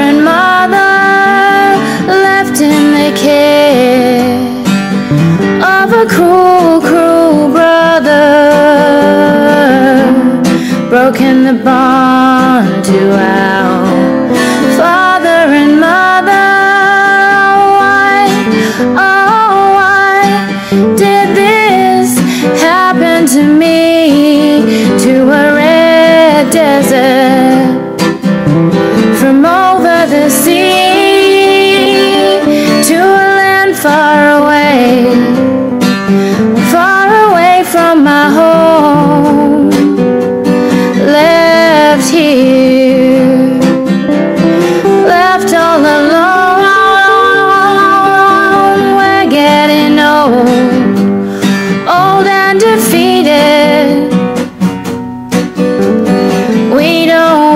and mother left in the care of a cruel, cruel brother, broken the bond to our father and mother. Oh, why did this happen to me, to a red desert, from over the sea, to a land far away from my home, left here, left all alone. We're getting old, old and defeated. We don't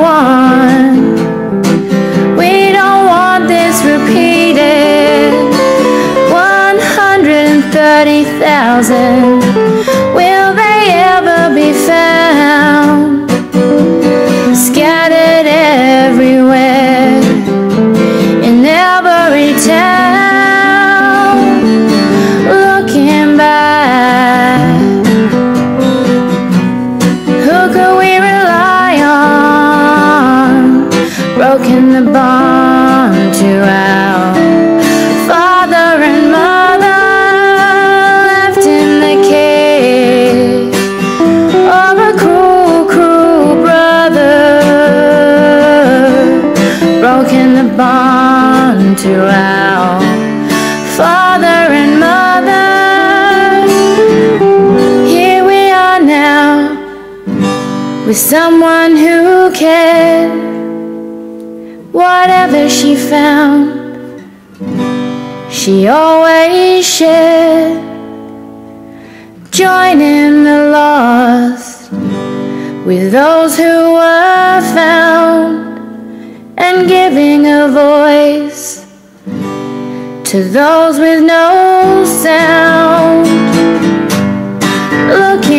want this repeated. 130,000, will they ever be found? Scattered everywhere, in every town. Looking back, who could we rely on? Broken the bond to our father and mother, left in the care of a cruel, cruel brother, broken the bond to our father and mother. Here we are now, with someone who cared. Whatever she found, she always shared, joining the lost with those who were found, and giving a voice to those with no sound. Looking